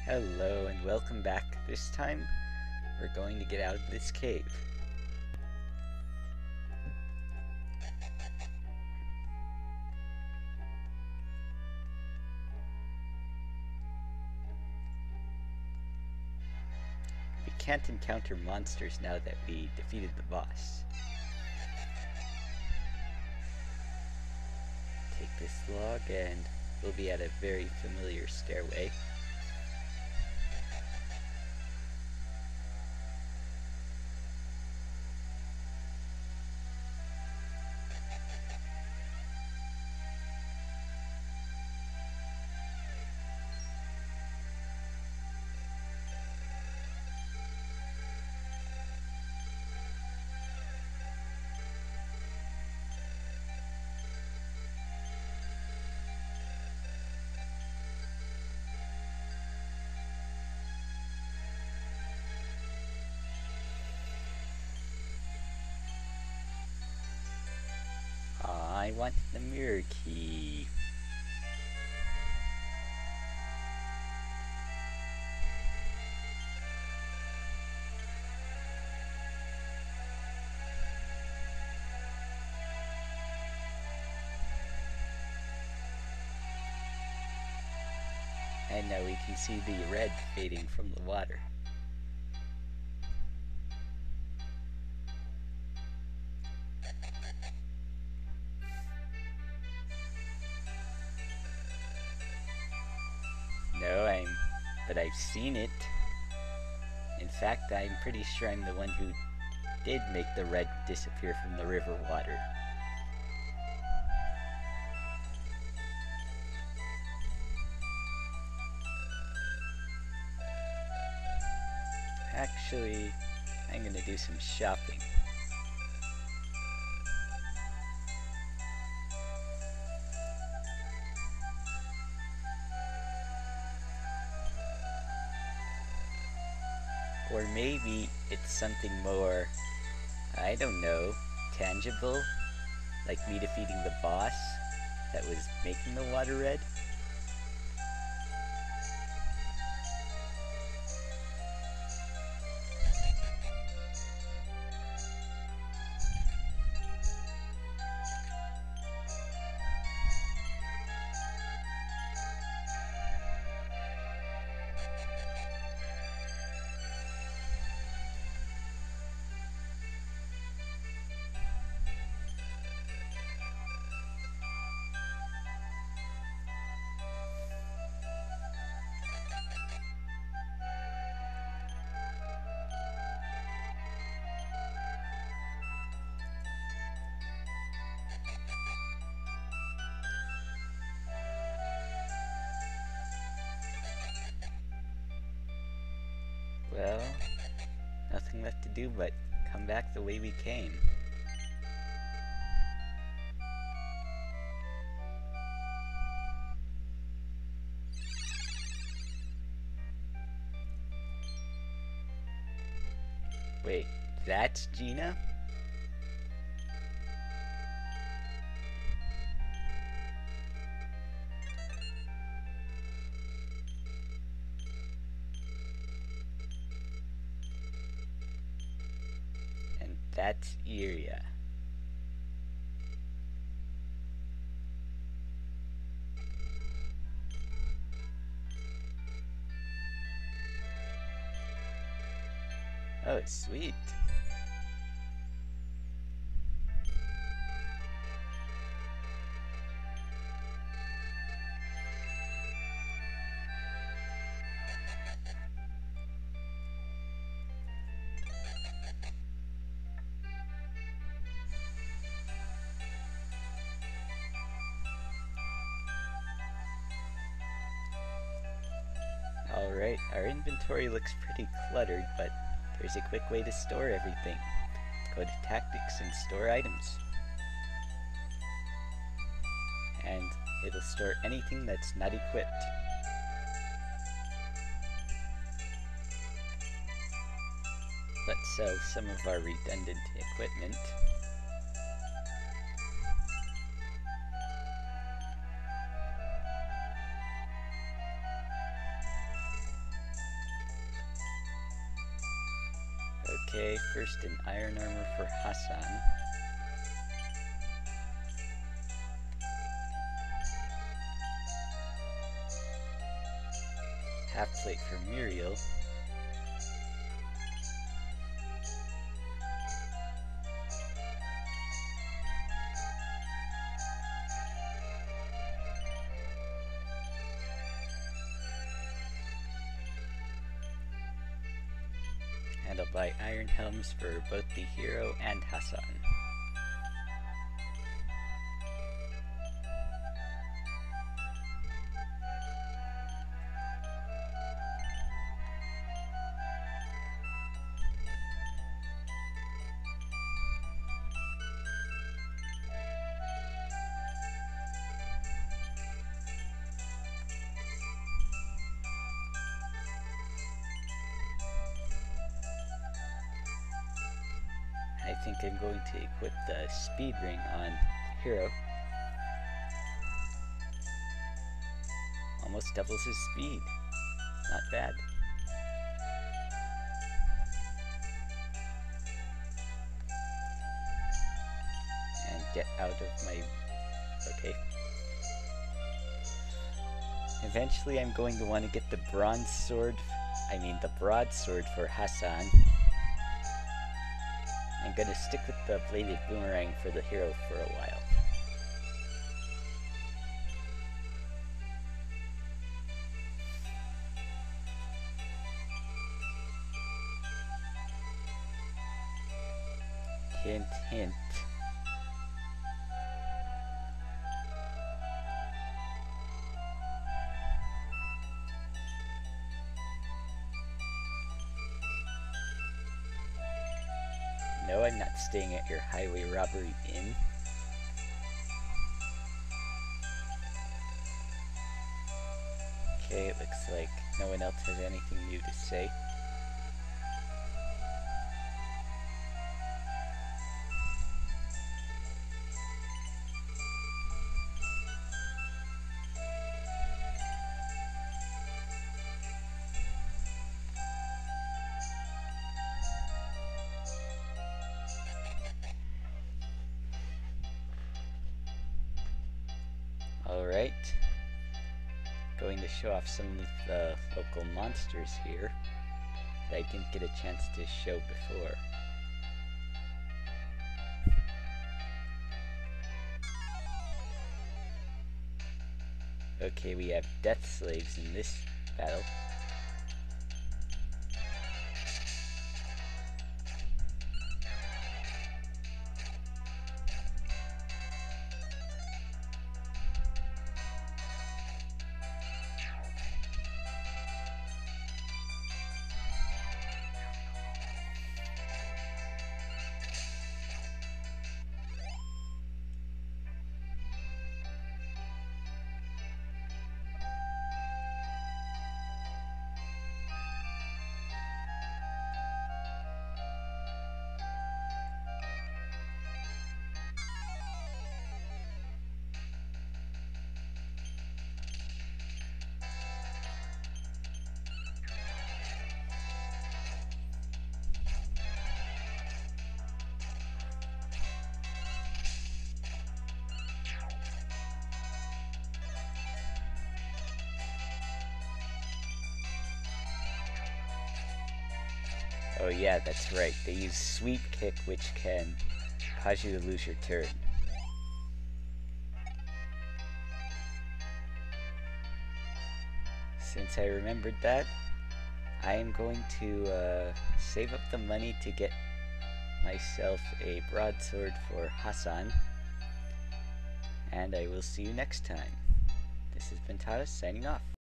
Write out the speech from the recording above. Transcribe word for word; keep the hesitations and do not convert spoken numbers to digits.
Hello and welcome back. This time, we're going to get out of this cave. We can't encounter monsters now that we defeated the boss. Take this log and we'll be at a very familiar stairway. I want the mirror key. And now we can see the red fading from the water. No, I'm... but I've seen it. In fact, I'm pretty sure I'm the one who did make the red disappear from the river water. Actually, I'm gonna do some shopping. Or maybe it's something more, I don't know, tangible, like me defeating the boss that was making the water red. Well, nothing left to do but come back the way we came. Wait, that's Gina? That's Iria. Oh, it's sweet. Alright, our inventory looks pretty cluttered, but there's a quick way to store everything. Go to Tactics and store items. And it'll store anything that's not equipped. Let's sell some of our redundant equipment. Okay, first an iron armor for Hassan. Half plate for Muriel. And I'll buy iron helms for both the hero and Hassan. I think I'm going to equip the speed ring on hero. Almost doubles his speed. Not bad. And get out of my... Okay. Eventually I'm going to want to get the bronze sword, I mean the broadsword for Hassan. I'm gonna stick with the bladed boomerang for the hero for a while. Hint, hint. No, I'm not staying at your highway robbery inn. Okay, it looks like no one else has anything new to say. Alright, going to show off some of the local monsters here that I didn't get a chance to show before. Okay, we have death slaves in this battle. Oh yeah, that's right. They use Sweep Kick, which can cause you to lose your turn. Since I remembered that, I am going to uh, save up the money to get myself a broadsword for Hassan. And I will see you next time. This has been Tadas, signing off.